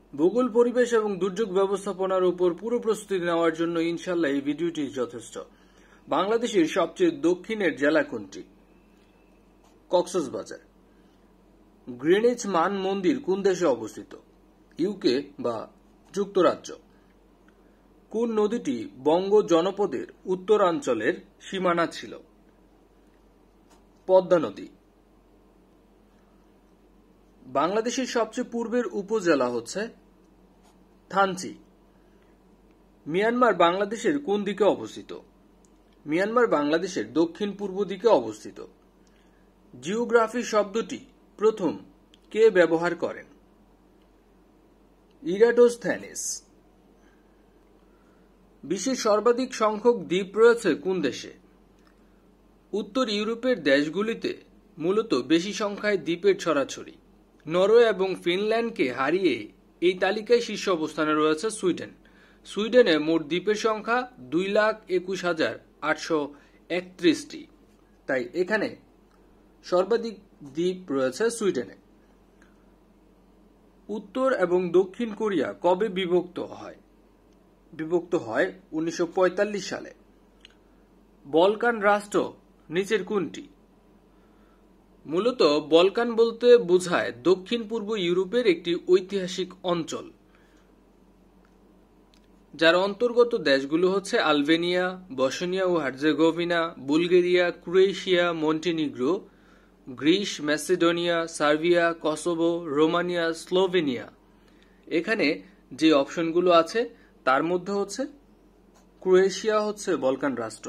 ভূগোল, পরিবেশ এবং দুর্যোগ ব্যবস্থাপনার উপর পুরো প্রস্তুতি নেওয়ার জন্য ইনশাল্লাহ এই ভিডিওটি যথেষ্ট। বাংলাদেশের সবচেয়ে দক্ষিণের জেলা কোনটি? কক্সবাজার। গ্রিনিচ মান মন্দির কোন দেশে অবস্থিত? ইউকে বা যুক্তরাজ্য। কোন নদীটি বঙ্গ জনপদের উত্তরাঞ্চলের সীমানা ছিল? পদ্মা নদী। বাংলাদেশের সবচেয়ে পূর্বের উপজেলা হচ্ছে থানচি। মিয়ানমার বাংলাদেশের কোন দিকে অবস্থিত? মিয়ানমার বাংলাদেশের দক্ষিণ পূর্ব দিকে অবস্থিত। জিওগ্রাফি শব্দটি প্রথম কে ব্যবহার করেন? ইরাটোস্থেনিস। বিশ্বের সর্বাধিক সংখ্যক দ্বীপ রয়েছে কোন দেশে? উত্তর ইউরোপের দেশগুলিতে মূলত বেশি সংখ্যায় দ্বীপের ছড়াছড়ি। নরওয়ে এবং ফিনল্যান্ডকে হারিয়ে এই তালিকায় শীর্ষ অবস্থানে রয়েছে সুইডেন। সুইডেনে মোট দ্বীপের সংখ্যা 2,21,831টি। তাই এখানে সর্বাধিক দ্বীপ রয়েছে সুইডেনে। উত্তর এবং দক্ষিণ কোরিয়া কবে বিভক্ত হয়? বিভক্ত হয় 1945 সালে। বলকান রাষ্ট্র নিচের কোনটি? মূলত বলকান বলতে বোঝায় দক্ষিণ পূর্ব ইউরোপের একটি ঐতিহাসিক অঞ্চল, যার অন্তর্গত দেশগুলো হচ্ছে আলবেনিয়া, বসনিয়া ও Herzegovina, Bulgaria, Croatia, Montenegro, Greece, Macedonia, Serbia, Kosovo, Romania, Slovenia. এখানে যে অপশনগুলো আছে তার মধ্যে হচ্ছে ক্রোয়েশিয়া হচ্ছে বলকান রাষ্ট্র।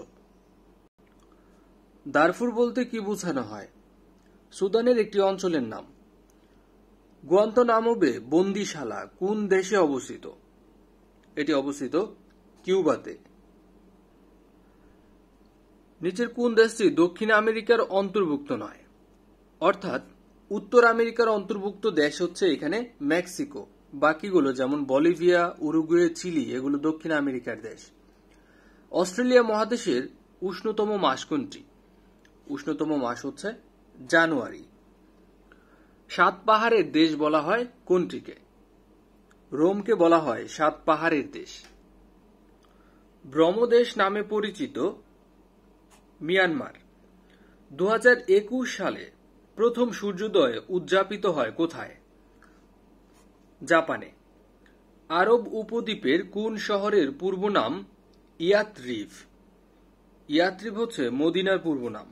দারফুর বলতে কি বোঝানো হয়? সুদানের একটি অঞ্চলের নাম। গুয়ান্তানামো বে বন্দিশালা কোন দেশে অবস্থিত? এটি অবস্থিত কিউবাতে। নিচের কোন দেশটি দক্ষিণ আমেরিকার অন্তর্ভুক্ত নয়? অর্থাৎ উত্তর আমেরিকার অন্তর্ভুক্ত দেশ হচ্ছে এখানে মেক্সিকো। বাকিগুলো যেমন বলিভিয়া, উরুগুয়ে, চিলি এগুলো দক্ষিণ আমেরিকার দেশ। অস্ট্রেলিয়া মহাদেশের উষ্ণতম মাস কোনটি? উষ্ণতম মাস হচ্ছে জানুয়ারি। 7 পাহাড়ের দেশ বলা হয় কোনটিকে? রোমকে বলা হয় 7 পাহাড়ের দেশ। ব্রহ্মদেশ নামে পরিচিত মিয়ানমার 2021 সালে প্রথম সূর্যোদয় উদযাপিত হয় কোথায়? জাপানে। আরব উপদ্বীপের কোন শহরের পূর্ব নাম ইয়াথরিব? ইয়াথরিব হচ্ছে মদিনার পূর্ব নাম।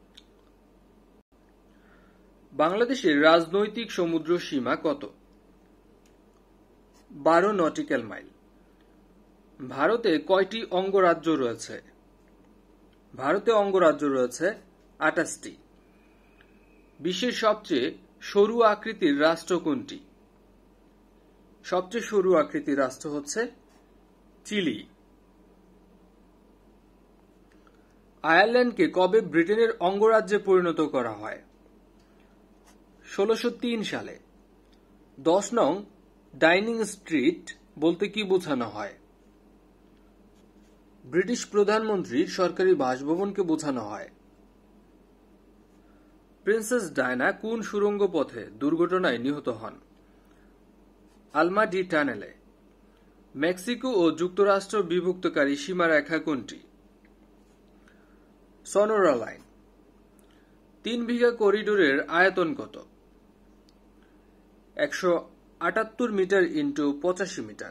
বাংলাদেশের রাজনৈতিক সমুদ্র সীমা কত? 12 নটিক্যাল মাইল। ভারতে কয়টি অঙ্গরাজ্য রয়েছে? ভারতে অঙ্গরাজ্য রয়েছে 28টি। বিশ্বের সবচেয়ে সরু আকৃতির রাষ্ট্র কোনটি? সবচেয়ে সরু আকৃতির রাষ্ট্র হচ্ছে চিলি। আয়ারল্যান্ডকে কবে ব্রিটেনের অঙ্গরাজ্যে পরিণত করা হয়? 1603 সালে। 10 নং ডাইনিং স্ট্রিট বলতে কি বোঝানো হয়? ব্রিটিশ প্রধানমন্ত্রীর সরকারি বাসভবনকে বোঝানো হয়। প্রিন্সেস ডায়না কোন সুড়ঙ্গ পথে দুর্ঘটনায় নিহত হন? আলমা ডি টানেলে। মেক্সিকো ও যুক্তরাষ্ট্র বিভক্তকারী সীমারেখা কোনটি? Sonora line. 3 বিঘা করিডোরের আয়তন কত? 178 মিটার ইন্টু 85 মিটার।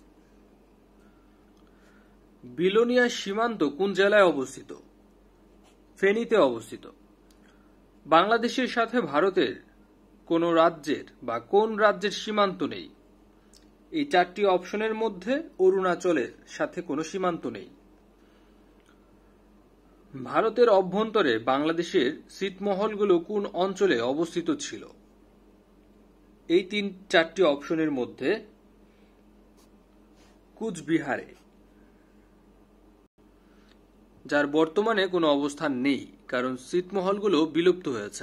বিলোনিয়া সীমান্ত কোন জেলায় অবস্থিত? ফেনীতে অবস্থিত। বাংলাদেশের সাথে ভারতের কোন রাজ্যের বা কোন রাজ্যের সীমান্ত নেই? এই 4টি অপশনের মধ্যে অরুণাচলের সাথে কোনো সীমান্ত নেই। ভারতের অভ্যন্তরে বাংলাদেশের ছিটমহলগুলো কোন অঞ্চলে অবস্থিত ছিল? এই 4টি অপশনের মধ্যে কুচবিহারে, যার বর্তমানে কোনো অবস্থান নেই কারণ ছিটমহলগুলো বিলুপ্ত হয়েছে।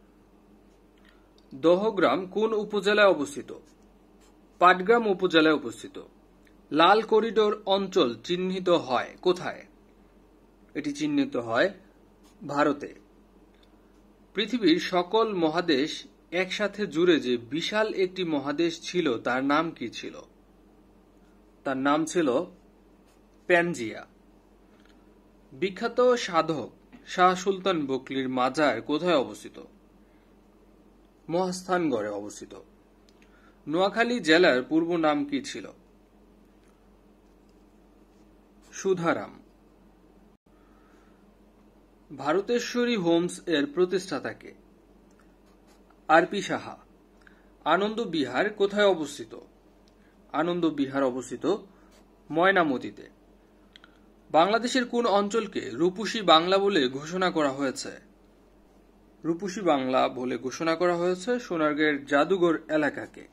দহগ্রাম কোন উপজেলায় অবস্থিত? পাটগ্রাম উপজেলায় অবস্থিত। লাল করিডোর অঞ্চল চিহ্নিত হয় কোথায়? এটি চিহ্নিত হয় ভারতে। পৃথিবীর সকল মহাদেশ একসাথে জুড়ে যে বিশাল একটি মহাদেশ ছিল তার নাম কি ছিল? তার নাম ছিল প্যানজিয়া। বিখ্যাত সাধক শাহ সুলতান বকলির মাজার কোথায় অবস্থিত? মহাস্থানগড়ে অবস্থিত। নোয়াখালী জেলার পূর্ব নাম কি ছিল? সুধারাম। ভারতেশ্বরী হোমস এর প্রতিষ্ঠাতা কে? আর.পি. সাহা। আনন্দ বিহার কোথায় অবস্থিত? আনন্দ বিহার অবস্থিত ময়নামতিতে। বাংলাদেশের কোন অঞ্চলকে রূপসী বাংলা বলে ঘোষণা করা হয়েছে? রূপসী বাংলা বলে ঘোষণা করা হয়েছে সোনারগাঁয়ের জাদুঘর এলাকাকে।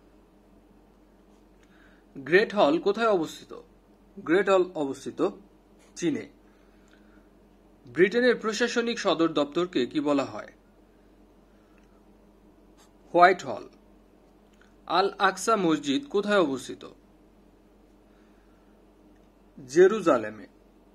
গ্রেট হল কোথায় অবস্থিত? গ্রেট হল অবস্থিত চীনে। ব্রিটেনের প্রশাসনিক সদর দপ্তরকে কি বলা হয়? হোয়াইট হল। আল আকসা মসজিদ কোথায় অবস্থিত? জেরুজালেমে।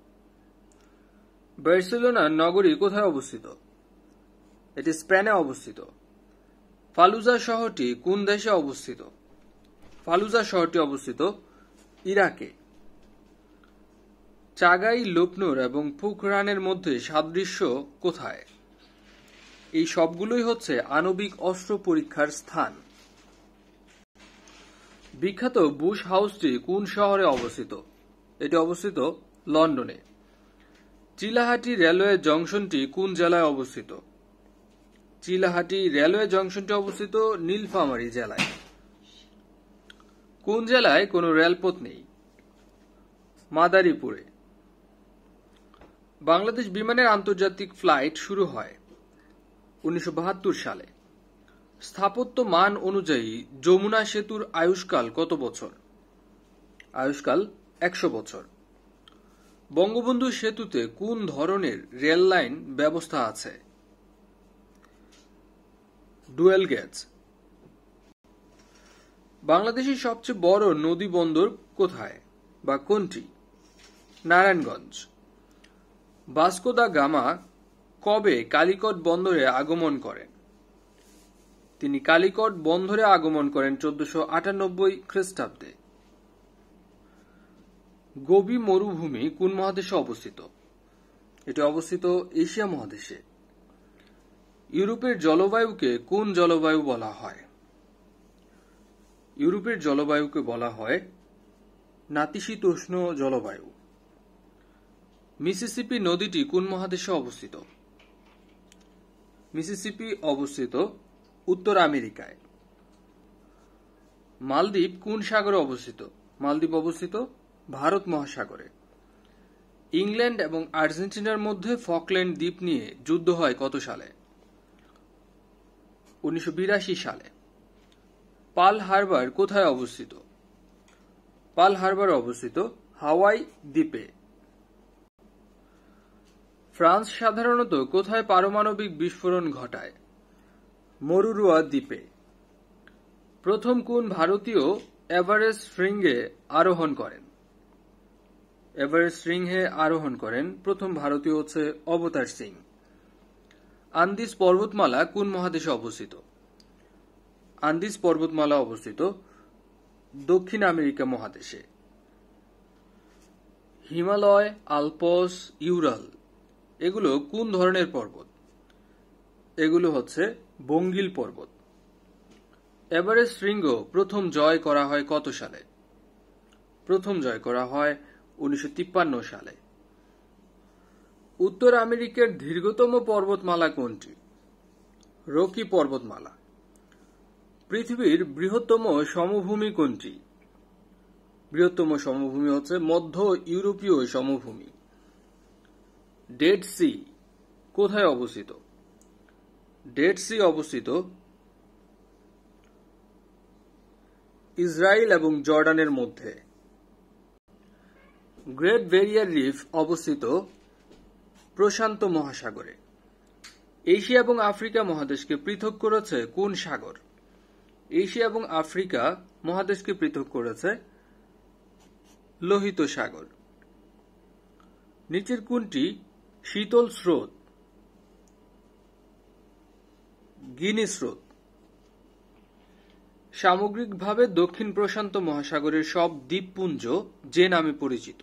বার্সেলোনা নগরী কোথায় অবস্থিত? এটি স্পেনে অবস্থিত। ফালুজা শহরটি কোন দেশে অবস্থিত? ফালুজা শহরটি অবস্থিত ইরাকে। চাগাই, লুবনুর এবং পোখরানের মধ্যে সাদৃশ্য কোথায়? এই সবগুলোই হচ্ছে আণবিক অস্ত্র পরীক্ষার স্থান। বিখ্যাত বুশ হাউসটি কোন শহরে অবস্থিত? এটি অবস্থিত লন্ডনে। চিলাহাটি রেলওয়ে জংশনটি কোন জেলায় অবস্থিত? চিলাহাটি রেলওয়ে জংশনটি অবস্থিত নীলফামারী জেলায়। কোন জেলায় কোনো রেলপথ নেই? মাদারীপুরে। বাংলাদেশ বিমানের আন্তর্জাতিক ফ্লাইট শুরু হয় 1972 সালে। স্থাপত্য মান অনুযায়ী যমুনা সেতুর আয়ুষ্কাল কত বছর? আয়ুষ্কাল 100 বছর। বঙ্গবন্ধু সেতুতে কোন ধরনের রেল লাইন ব্যবস্থা আছে? Dual gauge. বাংলাদেশের সবচেয়ে বড় নদী বন্দর কোথায় বা কোনটি? নারায়ণগঞ্জ। ভাস্কো দা গামা কবে কালিকট বন্দরে আগমন করেন? তিনি কালিকট বন্দরে আগমন করেন 1498 খ্রিস্টাব্দে। গোবি মরুভূমি কোন মহাদেশে অবস্থিত? এটি অবস্থিত এশিয়া মহাদেশে। ইউরোপের জলবায়ুকে কোন জলবায়ু বলা হয়? ইউরোপের জলবায়ুকে বলা হয় নাতিশীতোষ্ণ জলবায়ু। মিসিসিপি নদীটি কোন মহাদেশে অবস্থিত? মিসিসিপি অবস্থিত উত্তর আমেরিকায়। মালদ্বীপ কোন সাগরে অবস্থিত? মালদ্বীপ অবস্থিত ভারত মহাসাগরে। ইংল্যান্ড এবং আর্জেন্টিনার মধ্যে ফকল্যান্ড দ্বীপ নিয়ে যুদ্ধ হয় কত সালে? 1982 সালে। পার্ল হারবার কোথায় অবস্থিত? পার্ল হারবার অবস্থিত হাওয়াই দ্বীপে। ফ্রান্স সাধারণত কোথায় পারমাণবিক বিস্ফোরণ ঘটায়? মরুরুয়া দ্বীপে। প্রথম কোন ভারতীয় এভারেস্ট শৃঙ্গে আরোহণ করেন? এভারেস্ট শৃঙ্গে আরোহণ করেন প্রথম ভারতীয় হচ্ছে অবতার সিং। আন্দিজ পর্বতমালা কোন মহাদেশে অবস্থিত? আন্দিজ পর্বতমালা অবস্থিত দক্ষিণ আমেরিকা মহাদেশে। হিমালয়, আলপস, ইউরাল এগুলো কোন ধরনের পর্বত? এগুলো হচ্ছে বঙ্গীল পর্বত। এভারেস্ট শৃঙ্গ প্রথম জয় করা হয় কত সালে? প্রথম জয় করা হয় 1953 সালে। উত্তর আমেরিকার দীর্ঘতম পর্বতমালা কোনটি? রকি পর্বতমালা। পৃথিবীর বৃহত্তম সমভূমি কোনটি? বৃহত্তম সমভূমি হচ্ছে মধ্য ইউরোপীয় সমভূমি। ডেড সি কোথায় অবস্থিত? ডেড সি অবস্থিত ইসরায়েল এবং জর্ডানের মধ্যে। গ্রেট ব্যারিয়ার রিফ অবস্থিত প্রশান্ত মহাসাগরে। এশিয়া এবং আফ্রিকা মহাদেশকে পৃথক করেছে কোন সাগর? এশিয়া এবং আফ্রিকা মহাদেশকে পৃথক করেছে লোহিত সাগর। নিচের কোনটি শীতল স্রোত? গিনি স্রোত। সামগ্রিকভাবে দক্ষিণ প্রশান্ত মহাসাগরের সব দ্বীপপুঞ্জ যে নামে পরিচিত?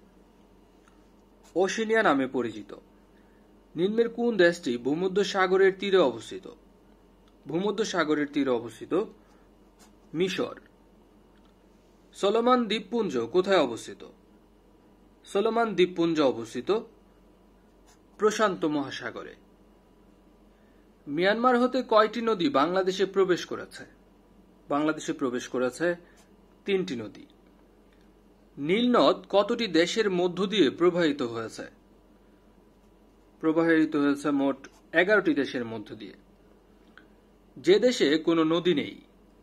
ওশেনিয়া নামে পরিচিত। নিম্নের কোন দেশটি ভূমধ্যসাগরের তীরে অবস্থিত? ভূমধ্যসাগরের তীরে অবস্থিত মিশর। সলোমন দ্বীপপুঞ্জ কোথায় অবস্থিত? সলোমন দ্বীপপুঞ্জ অবস্থিত প্রশান্ত মহাসাগরে। মিয়ানমার হতে কয়টি নদী বাংলাদেশে প্রবেশ করেছে? বাংলাদেশে প্রবেশ করেছে 3টি নদী। নীল নদ কতটি দেশের মধ্য দিয়ে প্রবাহিত হয়েছে? প্রবাহিত হয়েছে মোট 11টি দেশের মধ্য দিয়ে। যে দেশে কোনো নদী নেই?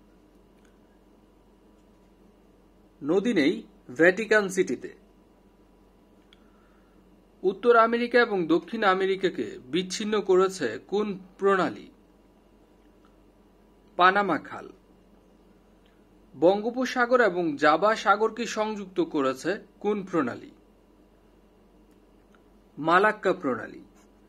নদী নেই ভ্যাটিকান সিটিতে। উত্তর আমেরিকা এবং দক্ষিণ আমেরিকাকে বিচ্ছিন্ন করেছে কোন প্রণালী? পানামা খাল। বঙ্গোপসাগর এবং জাভা সাগরকে সংযুক্ত করেছে কোন প্রণালী? মালাক্কা প্রণালী।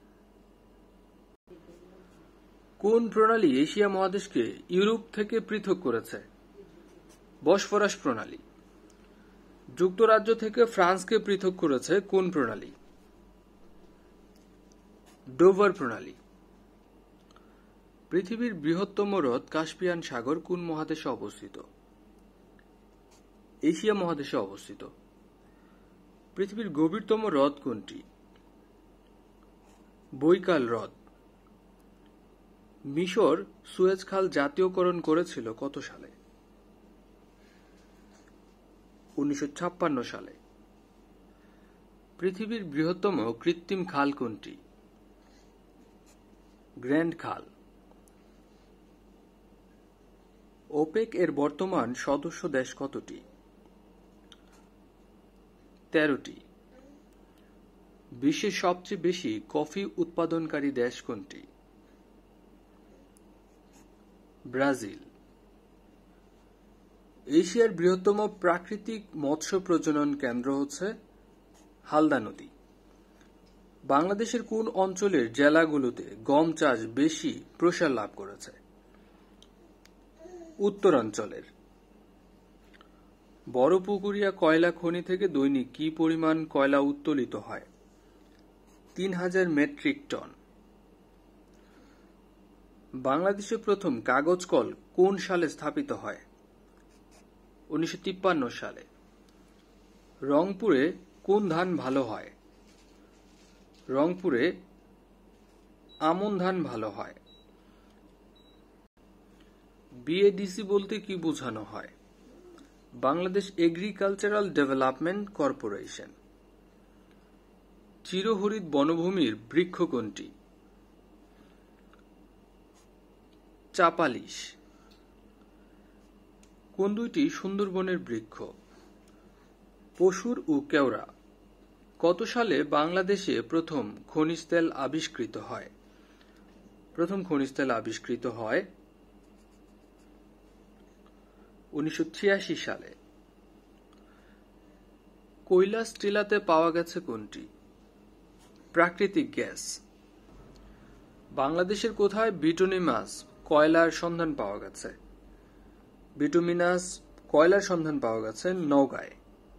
কোন প্রণালী এশিয়া মহাদেশকে ইউরোপ থেকে পৃথক করেছে? বসফরাস প্রণালী। যুক্তরাজ্য থেকে ফ্রান্সকে পৃথক করেছে কোন প্রণালী? ডোভার প্রণালী। পৃথিবীর বৃহত্তম হ্রদ কাস্পিয়ান সাগর কোন মহাদেশে অবস্থিত? এশিয়া মহাদেশে অবস্থিত। পৃথিবীর গভীরতম হ্রদ কোনটি? বৈকাল হ্রদ। মিশর সুয়েজ খাল জাতীয়করণ করেছিল কত সালে? 1956 সালে। পৃথিবীর বৃহত্তম কৃত্রিম খাল কোনটি? গ্র্যান্ড খাল। ওপেক এর বর্তমান সদস্য দেশ কতটি? 13টি। বিশ্বের সবচেয়ে বেশি কফি উৎপাদনকারী দেশ কোনটি? ব্রাজিল। এশিয়ার বৃহত্তম প্রাকৃতিক মৎস্য প্রজনন কেন্দ্র হচ্ছে হালদা নদী। বাংলাদেশের কোন অঞ্চলের জেলাগুলোতে গম চাষ বেশি প্রসার লাভ করেছে? উত্তরাঞ্চলের। বড়পুকুরিয়া কয়লা খনি থেকে দৈনিক কি পরিমাণ কয়লা উত্তোলিত হয়? 3000 মেট্রিক টন। বাংলাদেশে প্রথম কাগজ কল কোন সালে স্থাপিত হয়? 1953 সালে। রংপুরে কোন ধান ভালো হয়? রংপুরে আমন ধান ভালো হয়। বিএডিসি বলতে কি বোঝানো হয়? Bangladesh agricultural development corporation. চিরহরিৎ বনভূমির বৃক্ষ কোনটি? চাপালিশ। কোন দুইটি সুন্দরবনের বৃক্ষ? পশুর ও কেওড়া। কত সালে বাংলাদেশে প্রথম খনিজ তেল আবিষ্কৃত হয়? প্রথম খনিজ তেল আবিষ্কৃত হয় 1986 সালে। কৈলাস টিলাতে পাওয়া গেছে কোনটি? প্রাকৃতিক গ্যাস। বাংলাদেশের কোথায় বিটুমিনাস কয়লার সন্ধান পাওয়া গেছে? বিটুমিনাস কয়লার সন্ধান পাওয়া গেছে নওগাঁয়।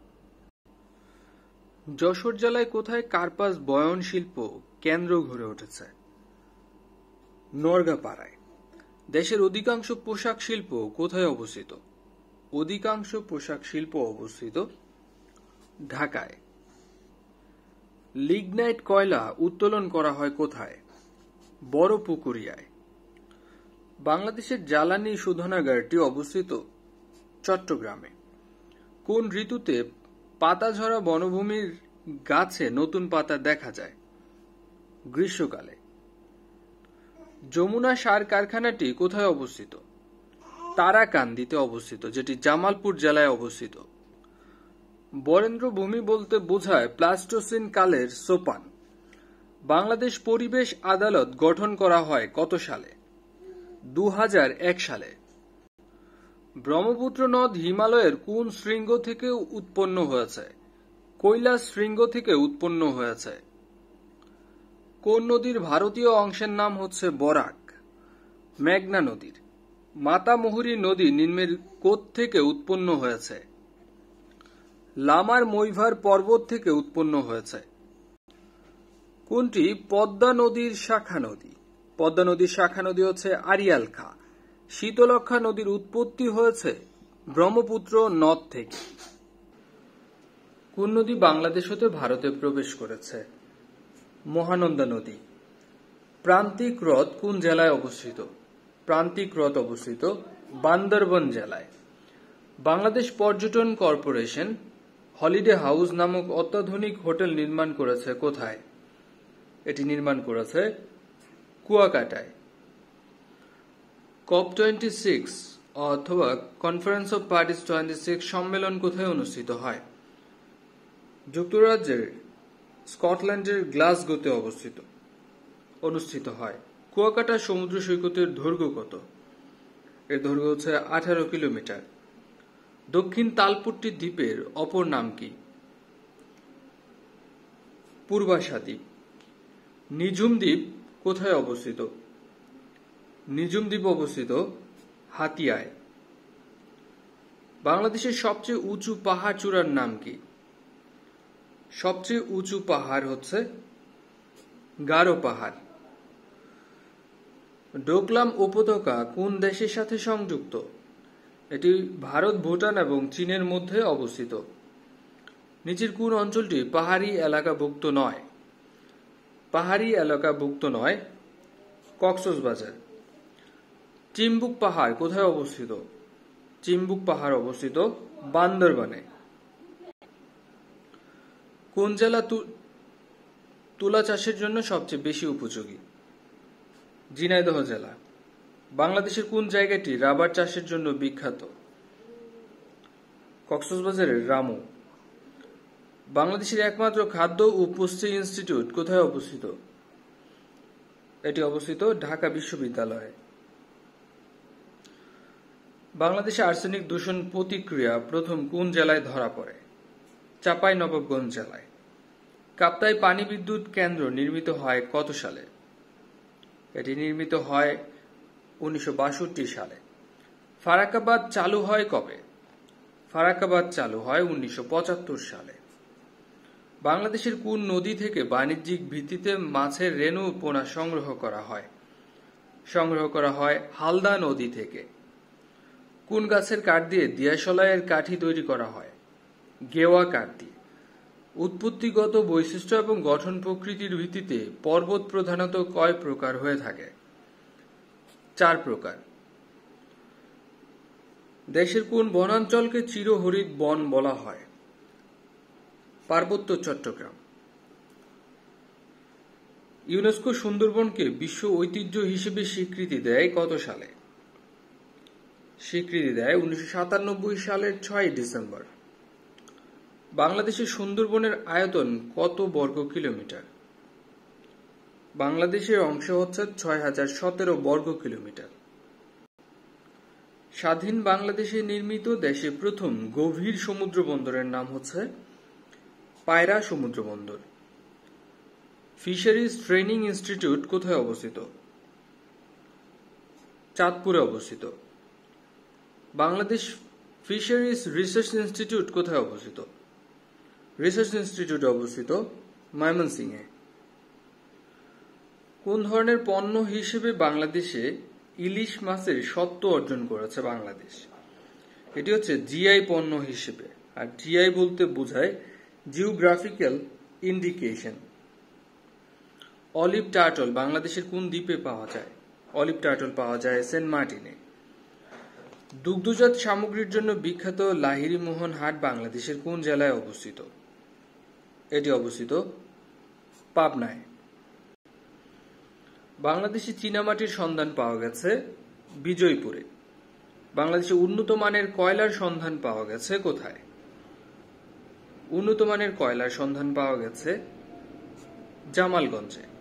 যশোর জেলায় কোথায় কার্পাস বয়ন শিল্প কেন্দ্র গড়ে উঠেছে? নরগাপাড়ায়। দেশের অধিকাংশ পোশাক শিল্প কোথায় অবস্থিত? অধিকাংশ পোশাক শিল্প অবস্থিত ঢাকায়। লিগনাইট কয়লা উত্তোলন করা হয় কোথায়? বড়পুকুরিয়ায়। বাংলাদেশের জ্বালানি শোধনাগারটি অবস্থিত চট্টগ্রামে। কোন ঋতুতে পাতাঝরা বনভূমির গাছে নতুন পাতা দেখা যায়? গ্রীষ্মকালে। যমুনা সার কারখানাটি কোথায় অবস্থিত? তারাকান্দিতে অবস্থিত, যেটি জামালপুর জেলায় অবস্থিত। বরেন্দ্র ভূমি বলতে বোঝায় প্লাস্টোসিন কালের সোপান। বাংলাদেশ পরিবেশ আদালত গঠন করা হয় কত সালে? 2001 সালে। ব্রহ্মপুত্র নদ হিমালয়ের কোন শৃঙ্গ থেকে উৎপন্ন হয়েছে? কৈলাস শৃঙ্গ থেকে উৎপন্ন হয়েছে। কোন নদীর ভারতীয় অংশের নাম হচ্ছে বরাক? মেঘনা নদীর। মাতামুহুরী নদী নিম্নের কোথ থেকে উৎপন্ন হয়েছে? লামার মৈভার পর্বত থেকে উৎপন্ন হয়েছে। কোনটি পদ্মা নদীর শাখা নদী? পদ্মা নদীর শাখা নদী হচ্ছে আড়িয়াল খাঁ। শীতলক্ষ্যা নদীর উৎপত্তি হয়েছে ব্রহ্মপুত্র নদ থেকে। কোন নদী বাংলাদেশ হতে ভারতে প্রবেশ করেছে? মহানন্দা নদী। প্রান্তিক হ্রদ কোন জেলায় অবস্থিত? প্রান্তিক হ্রদ অবস্থিত বান্দরবান জেলায়। বাংলাদেশ পর্যটন কর্পোরেশন হলিডে হাউস নামক অত্যাধুনিক হোটেল নির্মাণ করেছে কোথায়? এটি নির্মাণ করেছে কুয়াকাটায়। COP26 অথবা কনফারেন্স অফ পার্টিস 26 সম্মেলন কোথায় অনুষ্ঠিত হয়? যুক্তরাজ্যের স্কটল্যান্ডের গ্লাসগোতে অনুষ্ঠিত হয়। কুয়াকাটা সমুদ্র সৈকতের দৈর্ঘ্য কত? এর দৈর্ঘ্য হচ্ছে 18 কিলোমিটার। দক্ষিণ তালপট্টি দ্বীপের অপর নাম কি? পূর্বাশা দ্বীপ। নিঝুম দ্বীপ কোথায় অবস্থিত? নিঝুম দ্বীপ অবস্থিত হাতিয়ায়। বাংলাদেশের সবচেয়ে উঁচু পাহাড় চূড়ার নাম কি? সবচেয়ে উঁচু পাহাড় হচ্ছে গারো পাহাড়। ডোকলাম উপত্যকা কোন দেশের সাথে সংযুক্ত? এটি ভারত, ভুটান এবং চীনের মধ্যে অবস্থিত। নিচের কোন অঞ্চলটি পাহাড়ি এলাকাভুক্ত নয়? পাহাড়ি এলাকাভুক্ত নয় কক্সবাজার। চিম্বুক পাহাড় কোথায় অবস্থিত? চিম্বুক পাহাড় অবস্থিত বান্দরবানে। কোন জেলা তুলা চাষের জন্য সবচেয়ে বেশি উপযোগী? ঝিনাইদহ জেলা। বাংলাদেশের কোন জায়গাটি রাবার চাষের জন্য বিখ্যাত? কক্সবাজারের রামু। বাংলাদেশের একমাত্র খাদ্য ও পুষ্টি ইনস্টিটিউট কোথায় অবস্থিত? এটি অবস্থিত ঢাকা বিশ্ববিদ্যালয়ে। বাংলাদেশে আর্সেনিক দূষণ প্রতিক্রিয়া প্রথম কোন জেলায় ধরা পড়ে? চাঁপাইনবাবগঞ্জ জেলায়। কাপ্তাই পানি বিদ্যুৎ কেন্দ্র নির্মিত হয় কত সালে? এটি নির্মিত হয় 1962 সালে। ফারাক্কাবাদ চালু হয় কবে? ফারাক্কাবাদ চালু হয় 1975 সালে। বাংলাদেশের কোন নদী থেকে বাণিজ্যিক ভিত্তিতে মাছের রেণু পোনা সংগ্রহ করা হয়? সংগ্রহ করা হয় হালদা নদী থেকে। কোন গাছের কাঠ দিয়ে দিয়াশলাইয়ের কাঠি তৈরি করা হয়? গেওয়া কাঠ দিয়ে। উৎপত্তিগত বৈশিষ্ট্য এবং গঠন প্রকৃতির ভিত্তিতে পর্বত প্রধানত কয় প্রকার হয়ে থাকে? 4 প্রকার। দেশের কোন বনাঞ্চলকে চিরহরিৎ বন বলা হয়? পার্বত্য চট্টগ্রাম। ইউনেস্কো সুন্দরবনকে বিশ্ব ঐতিহ্য হিসেবে স্বীকৃতি দেয় কত সালে? স্বীকৃতি দেয় 1997 সালের 6 ডিসেম্বর। বাংলাদেশের সুন্দরবনের আয়তন কত বর্গ কিলোমিটার? বাংলাদেশের অংশ হচ্ছে 6017 বর্গ কিলোমিটার। স্বাধীন বাংলাদেশে নির্মিত দেশের প্রথম গভীর সমুদ্র বন্দরের নাম হচ্ছে পায়রা সমুদ্র বন্দর। ফিশারিজ ট্রেনিং ইনস্টিটিউট কোথায় অবস্থিত? চাঁদপুরে অবস্থিত। বাংলাদেশ ফিশারিজ রিসার্চ ইনস্টিটিউট কোথায় অবস্থিত? রিসার্চ ইনস্টিটিউট অবস্থিত ময়মনসিংহে। কোন ধরনের পণ্য হিসেবে বাংলাদেশে ইলিশ মাছের স্বত্ব অর্জন করেছে বাংলাদেশ? এটি হচ্ছে জিআই পণ্য হিসেবে। আর জিআই বলতে বোঝায় জিওগ্রাফিক্যাল ইন্ডিকেশন। অলিভ টার্টল বাংলাদেশের কোন দ্বীপে পাওয়া যায়? অলিভ টার্টল পাওয়া যায় সেন্ট মার্টিনে। দুগ্ধজাত সামগ্রীর জন্য বিখ্যাত লাহিড়ী মোহন হাট বাংলাদেশের কোন জেলায় অবস্থিত? এটি অবস্থিত পাবনায়। বাংলাদেশে চীনামাটির সন্ধান পাওয়া গেছে বিজয়পুরে। বাংলাদেশে উন্নত মানের কয়লার সন্ধান পাওয়া গেছে কোথায়? উন্নত মানের কয়লার সন্ধান পাওয়া গেছে জামালগঞ্জে।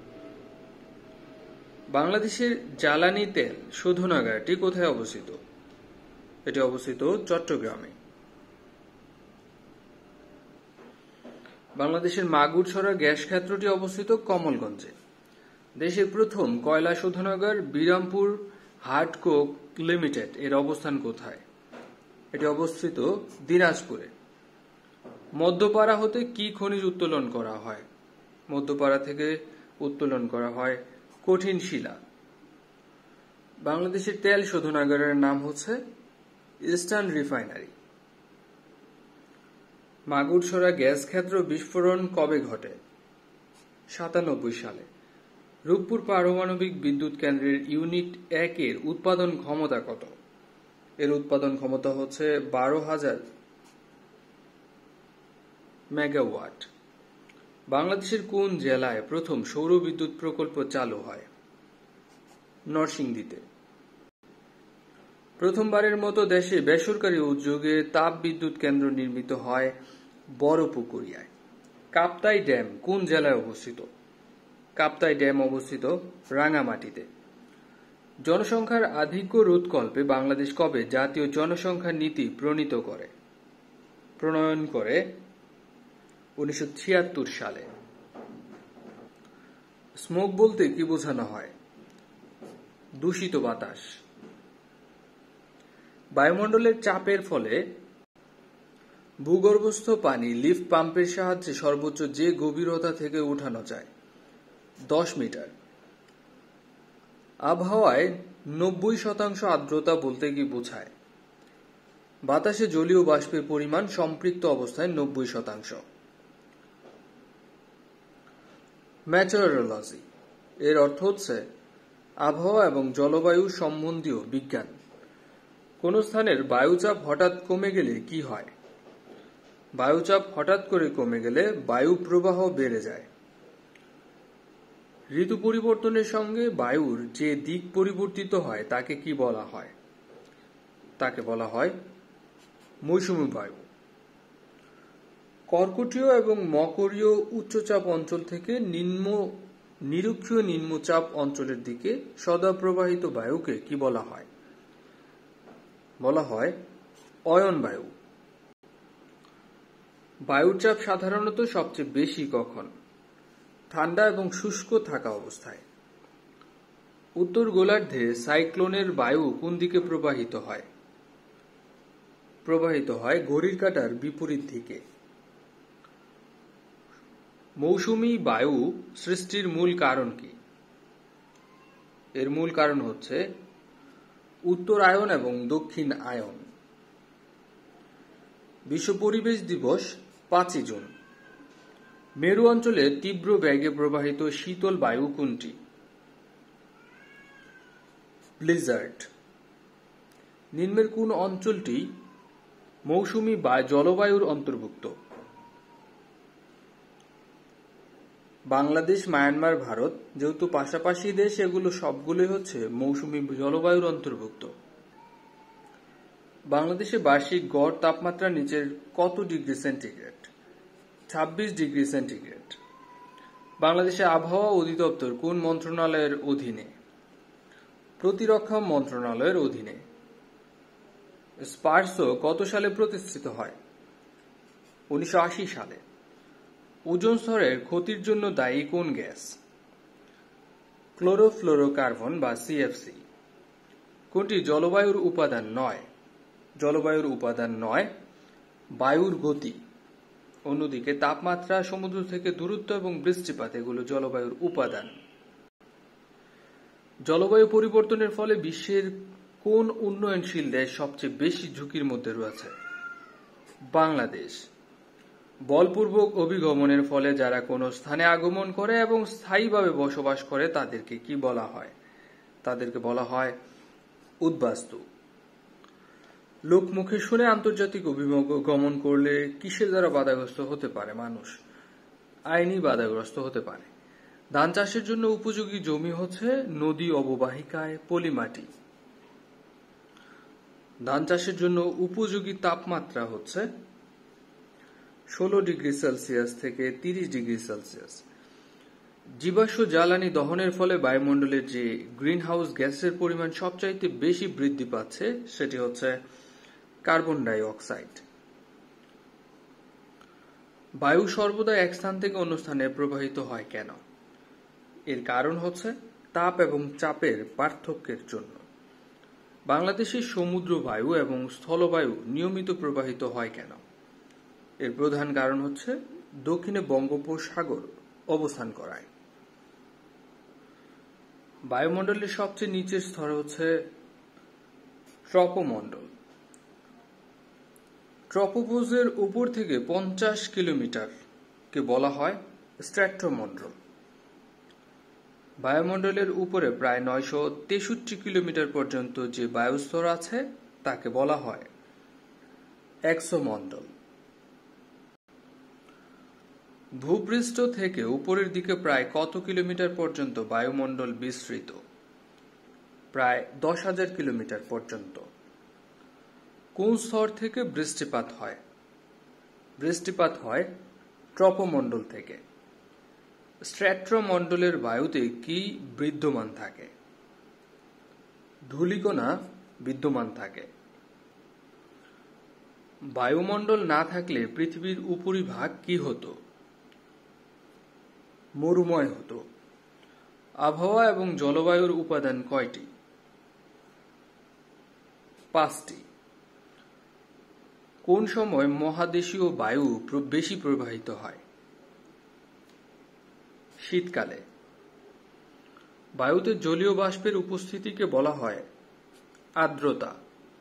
বাংলাদেশের জ্বালানি তেল শোধনাগারটি কোথায় অবস্থিত? এটি অবস্থিত চট্টগ্রামে। বাংলাদেশের মাগুরছড়া গ্যাস ক্ষেত্রটি অবস্থিত কমলগঞ্জে। দেশের প্রথম কয়লা শোধনাগার বিরামপুর হার্ডকোক লিমিটেড এর অবস্থান কোথায়? এটি অবস্থিত দিনাজপুরে। মধ্যপাড়া হতে কি খনিজ উত্তোলন করা হয়? মধ্যপাড়া থেকে উত্তোলন করা হয় কঠিন শিলা। বাংলাদেশের তেল শোধনাগারের নাম হচ্ছে ইস্টার্ন রিফাইনারি। মাগুরছড়া গ্যাস ক্ষেত্র বিস্ফোরণ কবে ঘটে? 97 সালে। রূপপুর পারমাণবিক বিদ্যুৎ কেন্দ্রের ইউনিট 1 এর উৎপাদন ক্ষমতা কত? এর উৎপাদন ক্ষমতা হচ্ছে 12,000 মেগাওয়াট। বাংলাদেশের কোন জেলায় প্রথম সৌর বিদ্যুৎ প্রকল্প চালু হয়? নরসিংদীতে। প্রথমবারের মতো দেশে বেসরকারি উদ্যোগে তাপ বিদ্যুৎ কেন্দ্র নির্মিত হয় বড়পুকুরিয়ায়। কাপ্তাই ড্যাম কোন জেলায় অবস্থিত? কাপ্তাই ড্যাম অবস্থিত রাঙামাটিতে। জনসংখ্যার আধিক্য রোধকল্পে বাংলাদেশ কবে জাতীয় জনসংখ্যা নীতি প্রণয়ন করে? 1976 সালে। স্মোক বলতে কি বোঝানো হয়? দূষিত বাতাস। বায়ুমণ্ডলের চাপের ফলে ভূগর্ভস্থ পানি লিফট পাম্পের সাহায্যে সর্বোচ্চ যে গভীরতা থেকে উঠানো যায়? 10 মিটার। আবহাওয়ায় 90% আর্দ্রতা বলতে কি বোঝায়? বাতাসে জলীয় বাষ্পের পরিমাণ সম্পৃক্ত অবস্থায় 90%। মেটেওরোলজি এর অর্থ হচ্ছে আবহাওয়া এবং জলবায়ু সম্বন্ধীয় বিজ্ঞান। কোন স্থানের বায়ুচাপ হঠাৎ কমে গেলে কি হয়? বায়ুচাপ হঠাৎ করে কমে গেলে বায়ু প্রবাহ বেড়ে যায়। ঋতু পরিবর্তনের সঙ্গে বায়ুর যে দিক পরিবর্তিত হয় তাকে কি বলা হয়? তাকে বলা হয় মৌসুমী বায়ু। কর্কটীয় এবং মকরীয় উচ্চচাপ অঞ্চল থেকে নিরক্ষীয় নিম্নচাপ অঞ্চলের দিকে সদা প্রবাহিত বায়ুকে কি বলা হয়? বলা হয় অয়ন বায়ু। বায়ুর চাপ সাধারণত সবচেয়ে বেশি কখন? ঠান্ডা এবং শুষ্ক থাকা অবস্থায়। উত্তর গোলার্ধে সাইক্লোনের বায়ু কোন দিকে প্রবাহিত হয়? প্রবাহিত হয় ঘড়ির কাঁটার বিপরীত দিকে। মৌসুমী বায়ু সৃষ্টির মূল কারণ কি? এর মূল কারণ হচ্ছে উত্তরায়ন এবং দক্ষিণায়ন। বিশ্ব পরিবেশ দিবস 5 জুন। মেরু অঞ্চলে তীব্র বেগে প্রবাহিত শীতল বায়ু কোনটি? ব্লিজার্ড। নিম্নের কোন অঞ্চলটি মৌসুমী জলবায়ুর অন্তর্ভুক্ত? বাংলাদেশ, মায়ানমার, ভারত যেহেতু পাশাপাশি দেশ, এগুলো সবগুলোই হচ্ছে মৌসুমী জলবায়ুর অন্তর্ভুক্ত। বাংলাদেশে বার্ষিক গড় তাপমাত্রা নিচের কত ডিগ্রি সেন্টিগ্রেড? 26 degree centigrade. বাংলাদেশে আবহাওয়া অধিদপ্তর কোন মন্ত্রণালয়ের অধীনে? প্রতিরক্ষা মন্ত্রণালয়ের অধীনে। স্পারসো কত সালে প্রতিষ্ঠিত হয়? 1980 সালে। ওজোন স্তরের ক্ষতির জন্য দায়ী কোন গ্যাস? ক্লোরোফ্লোরোকার্বন বা সিএফসি। কোনটি জলবায়ুর উপাদান নয়? জলবায়ুর উপাদান নয় বায়ুর গতি। অন্যদিকে তাপমাত্রা, সমুদ্র থেকে দূরত্ব এবং বৃষ্টিপাত এগুলো জলবায়ুর উপাদান। জলবায়ু পরিবর্তনের ফলে বিশ্বের কোন উন্নয়নশীল দেশ সবচেয়ে বেশি ঝুঁকির মধ্যে রয়েছে? বাংলাদেশ। বলপূর্বক অভিগমনের ফলে যারা কোনো স্থানে আগমন করে এবং স্থায়ীভাবে বসবাস করে তাদেরকে কি বলা হয়? তাদেরকে বলা হয় উদ্বাস্তু। লোকমুখে শুনে আন্তর্জাতিক অভিগমন করলে কিসের দ্বারা বাধাগ্রস্ত হতে পারে মানুষ? আইনি বাধাগ্রস্ত হতে পারে। ধান চাষের জন্য উপযোগী জমি হচ্ছে নদী অববাহিকায় পলি মাটি। ধান চাষের জন্য উপযোগী তাপমাত্রা হচ্ছে 16 ডিগ্রি সেলসিয়াস থেকে 30 ডিগ্রি সেলসিয়াস। জীবাশ্ম জ্বালানি দহনের ফলে বায়ুমণ্ডলের যে গ্রিনহাউস গ্যাসের পরিমাণ সবচাইতে বেশি বৃদ্ধি পাচ্ছে সেটি হচ্ছে কার্বন ডাই অক্সাইড। বায়ু সর্বদা এক স্থান থেকে অন্য স্থানে প্রবাহিত হয় কেন? এর কারণ হচ্ছে তাপ এবং চাপের পার্থক্যের জন্য। বাংলাদেশের সমুদ্র বায়ু এবং স্থলবায়ু নিয়মিত প্রবাহিত হয় কেন? এর প্রধান কারণ হচ্ছে দক্ষিণে বঙ্গোপসাগর অবস্থান করায়। বায়ুমণ্ডলের সবচেয়ে নিচের স্তর হচ্ছে ট্রপোমণ্ডল। ট্রপোপোজের উপর থেকে 50 কিলোমিটারকে বলা হয় স্ট্র্যাটোমণ্ডল। বায়ুমণ্ডলের উপরে প্রায় 963 কিলোমিটার পর্যন্ত যে বায়ুস্তর আছে তাকে বলা হয় এক্সোমণ্ডল। ভূপৃষ্ঠ থেকে উপরের দিকে প্রায় কত কিলোমিটার পর্যন্ত বায়ুমণ্ডল বিস্তৃত? প্রায় 10,000 কিলোমিটার পর্যন্ত। কোন স্তর থেকে বৃষ্টিপাত হয়? বৃষ্টিপাত হয় ট্রপোমণ্ডল থেকে। স্ট্র্যাটোমণ্ডলের বায়ুতে কি বিদ্যমান থাকে? ধূলিকণা বিদ্যমান থাকে। বায়ুমণ্ডল না থাকলে পৃথিবীর উপরিভাগ কি হতো? মরুময় হতো। আবহাওয়া এবং জলবায়ুর উপাদান কয়টি? 5টি। কোন সময় মহাদেশীয় বায়ু বেশি প্রবাহিত হয়? শীতকালে। বায়ুতে জলীয় বাষ্পের উপস্থিতিকে বলা হয় আর্দ্রতা।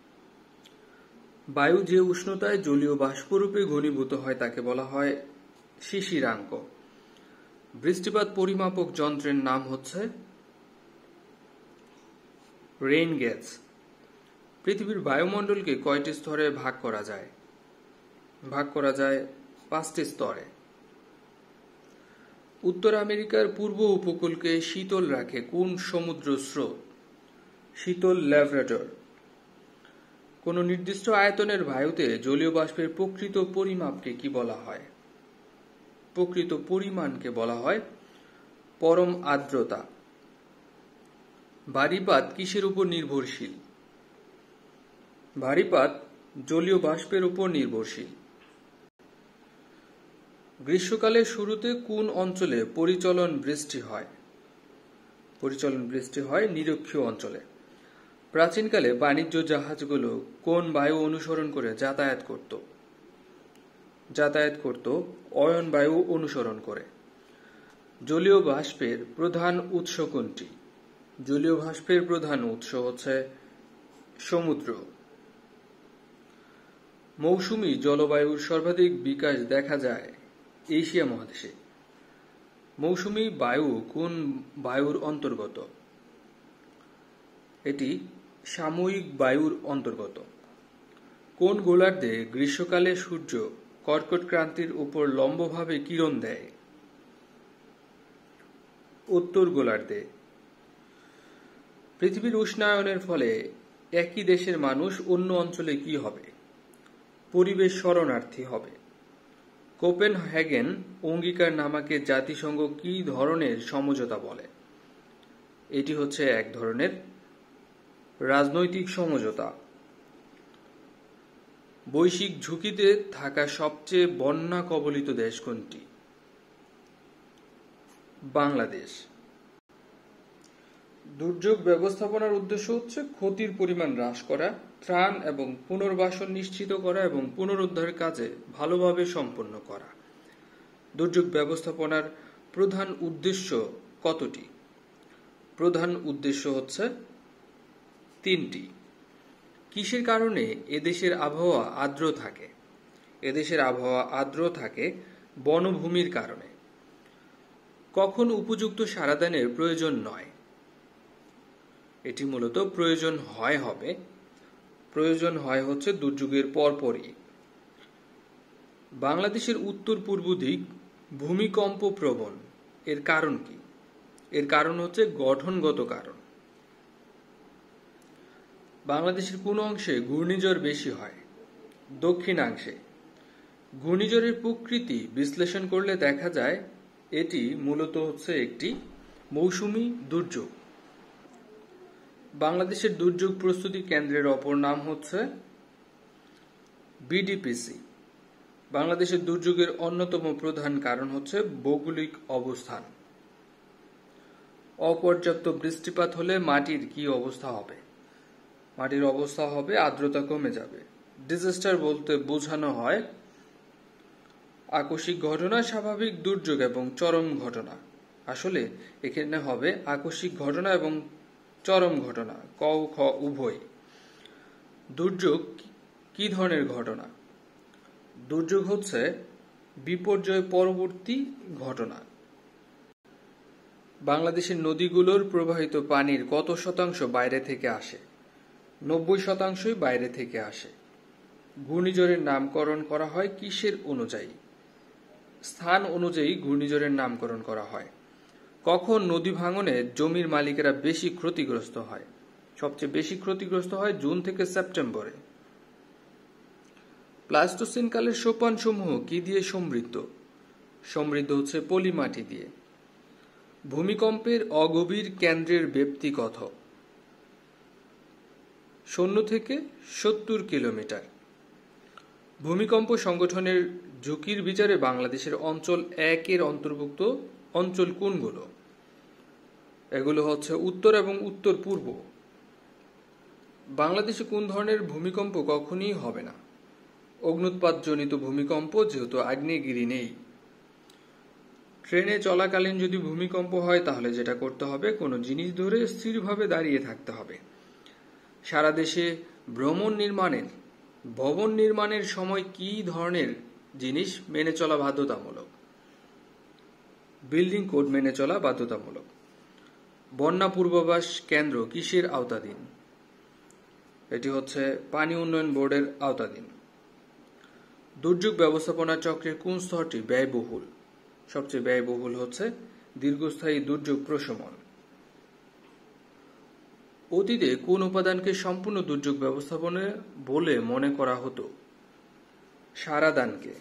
বায়ু যে উষ্ণতায় জলীয় বাষ্পরূপে ঘনীভূত হয় তাকে বলা হয় শিশিরাঙ্ক। বৃষ্টিপাত পরিমাপক যন্ত্রের নাম হচ্ছে রেইন গেজ। পৃথিবীর বায়ুমণ্ডলকে কয়টি স্তরে ভাগ করা যায়? ভাগ করা যায় 5টি স্তরে। উত্তর আমেরিকার পূর্ব উপকূলকে শীতল রাখে কোন সমুদ্র স্রোত? শীতল ল্যাব্রাডর। কোন নির্দিষ্ট আয়তনের বায়ুতে জলীয় বাষ্পের প্রকৃত পরিমাপকে কি বলা হয়? প্রকৃত পরিমাণকে বলা হয় পরম আর্দ্রতা। বারিপাত কিসের উপর নির্ভরশীল? বারিপাত জলীয় বাষ্পের উপর নির্ভরশীল। গ্রীষ্মকালের শুরুতে কোন অঞ্চলে পরিচলন বৃষ্টি হয়? পরিচলন বৃষ্টি হয় নিরক্ষীয় অঞ্চলে। প্রাচীনকালে বাণিজ্য জাহাজগুলো কোন বায়ু অনুসরণ করে যাতায়াত করত? যাতায়াত করত অয়ন বায়ু অনুসরণ করে। জলীয় বাষ্পের প্রধান উৎস কোনটি? জলীয় বাষ্পের প্রধান উৎস হচ্ছে সমুদ্র। মৌসুমী জলবায়ুর সর্বাধিক বিকাশ দেখা যায় এশিয়া মহাদেশে। মৌসুমী বায়ু কোন বায়ুর অন্তর্গত? এটি সাময়িক বায়ুর অন্তর্গত। কোন গোলার্ধে গ্রীষ্মকালে সূর্য কর্কট ক্রান্তির উপর লম্বভাবে কিরণ দেয়? উত্তর গোলার্ধে। পৃথিবীর উষ্ণায়নের ফলে একই দেশের মানুষ অন্য অঞ্চলে কি হবে? পরিবেশ শরণার্থী হবে। কোপেনহেগেন অঙ্গীকারনামাকে জাতিসংঘ কি ধরনের সমঝোতা বলে? এটি হচ্ছে এক ধরনের রাজনৈতিক সমঝোতা। বৈশ্বিক ঝুঁকিতে থাকা সবচেয়ে বন্যা কবলিত দেশ কোনটি? বাংলাদেশ। দুর্যোগ ব্যবস্থাপনার উদ্দেশ্য হচ্ছে ক্ষতির পরিমাণ হ্রাস করা, ত্রাণ এবং পুনর্বাসন নিশ্চিত করা এবং পুনরুদ্ধার কাজে ভালোভাবে সম্পন্ন করা। দুর্যোগ ব্যবস্থাপনার প্রধান উদ্দেশ্য কতটি? প্রধান উদ্দেশ্য হচ্ছে 3টি। কিসের কারণে এদেশের আবহাওয়া আর্দ্র থাকে? এদেশের আবহাওয়া আর্দ্র থাকে বনভূমির কারণে। কখন উপযুক্ত সারাদানের প্রয়োজন নয়? এটি মূলত প্রয়োজন হয় হচ্ছে দুর্যোগের পরপরই। বাংলাদেশের উত্তর পূর্ব দিক ভূমিকম্প প্রবণ, এর কারণ কি? এর কারণ হচ্ছে গঠনগত কারণ। বাংলাদেশের কোন অংশে ঘূর্ণিঝড় বেশি হয়? দক্ষিণাংশে। ঘূর্ণিঝড়ের প্রকৃতি বিশ্লেষণ করলে দেখা যায় এটি মূলত হচ্ছে একটি মৌসুমী দুর্যোগ। বাংলাদেশের দুর্যোগ প্রস্তুতি কেন্দ্রের অপর নাম হচ্ছে বিডিপিসি। বাংলাদেশের দুর্যোগের অন্যতম প্রধান কারণ হচ্ছে ভৌগোলিক অবস্থান। অপর্যাপ্ত বৃষ্টিপাত হলে মাটির কি অবস্থা হবে? মাটির অবস্থা হবে, আর্দ্রতা কমে যাবে। ডিজাস্টার বলতে বোঝানো হয় আকস্মিক ঘটনা, স্বাভাবিক দুর্যোগ এবং চরম ঘটনা। আসলে এখানে হবে আকস্মিক ঘটনা এবং চরম ঘটনা, ক ও খ উভয়। দুর্যোগ কি ধরনের ঘটনা? দুর্যোগ হচ্ছে বিপর্যয় পরবর্তী ঘটনা। বাংলাদেশের নদীগুলোর প্রবাহিত পানির কত শতাংশ বাইরে থেকে আসে? 90% বাইরে থেকে আসে। ঘূর্ণিঝড়ের নামকরণ করা হয় কিসের অনুযায়ী? স্থান অনুযায়ী ঘূর্ণিঝড়ের নামকরণ করা হয়। কখন নদী ভাঙনে জমির মালিকেরা বেশি ক্ষতিগ্রস্ত হয়? সবচেয়ে বেশি ক্ষতিগ্রস্ত হয় জুন থেকে সেপ্টেম্বরে। প্লাস্টোসিন কালের সোপান সমূহ কি দিয়ে সমৃদ্ধ? সমৃদ্ধ হচ্ছে পলি মাটি দিয়ে। ভূমিকম্পের অগভীর কেন্দ্রের ব্যাপ্তি কত? 0 থেকে 70 কিলোমিটার। ভূমিকম্প সংগঠনের ঝুঁকির বিচারে বাংলাদেশের অঞ্চল 1 এর অন্তর্ভুক্ত অঞ্চল কোনগুলো? এগুলো হচ্ছে উত্তর এবং উত্তর পূর্ব। বাংলাদেশে কোন ধরনের ভূমিকম্প কখনই হবে না? অগ্ন্যুৎপাতজনিত ভূমিকম্প, যেহেতু আগ্নেয়গিরি নেই। ট্রেনে চলাকালীন যদি ভূমিকম্প হয় তাহলে যেটা করতে হবে, কোনো জিনিস ধরে স্থিরভাবে দাঁড়িয়ে থাকতে হবে। সারা দেশে ভবন নির্মাণের সময় কি ধরনের জিনিস মেনে চলা বাধ্যতামূলক? বিল্ডিং কোড মেনে চলা বাধ্যতামূলক। বন্যা পূর্বাভাস কেন্দ্র কিসের আওতাধীন? এটি হচ্ছে পানি উন্নয়ন বোর্ডের আওতাধীন। দুর্যোগ ব্যবস্থাপনা চক্রের কোন স্তরটি ব্যয়বহুল? সবচেয়ে ব্যয়বহুল হচ্ছে দীর্ঘস্থায়ী দুর্যোগ প্রশমন। অতীতে কোন উপাদানকে সম্পূর্ণ দুর্যোগ ব্যবস্থাপনা বলে মনে করা হতো? সারাদানকে।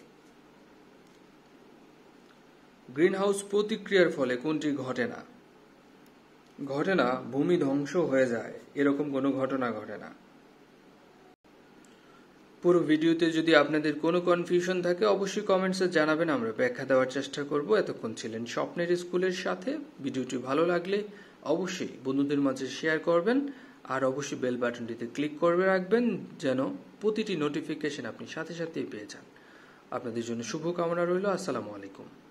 গ্রিনহাউস প্রতিক্রিয়ার ফলে কোনটি ঘটে না? ঘটে না, ভূমি ধ্বংস হয়ে যায়, এরকম কোনো ঘটনা ঘটে না। পুরো ভিডিওতে যদি আপনাদের কোনো কনফিউশন থাকে অবশ্যই কমেন্টসে জানাবেন, আমরা ব্যাখ্যা দেওয়ার চেষ্টা করব। এতক্ষণ ছিলেন স্বপ্নের স্কুলের সাথে। ভিডিওটি ভালো লাগলে অবশ্যই বন্ধুদের মাঝে শেয়ার করবেন, আর অবশ্যই বেল বাটনটিতে ক্লিক করে রাখবেন যেন প্রতিটি নোটিফিকেশন আপনি সাথে সাথেই পেয়ে যান। আপনাদের জন্য শুভকামনা রইল। আসসালামু আলাইকুম।